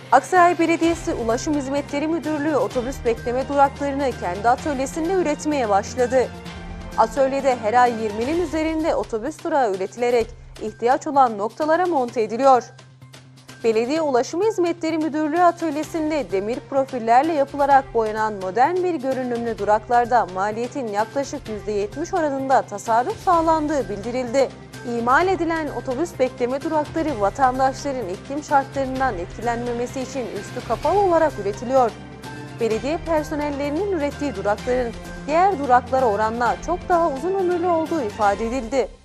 Aksaray Belediyesi Ulaşım Hizmetleri Müdürlüğü otobüs bekleme duraklarını kendi atölyesinde üretmeye başladı. Atölyede her ay 20'nin üzerinde otobüs durağı üretilerek ihtiyaç olan noktalara monte ediliyor. Belediye Ulaşım Hizmetleri Müdürlüğü atölyesinde demir profillerle yapılarak boyanan modern bir görünümlü duraklarda maliyetin yaklaşık %70 oranında tasarruf sağlandığı bildirildi. İmal edilen otobüs bekleme durakları vatandaşların iklim şartlarından etkilenmemesi için üstü kapalı olarak üretiliyor. Belediye personellerinin ürettiği durakların diğer duraklara oranla çok daha uzun ömürlü olduğu ifade edildi.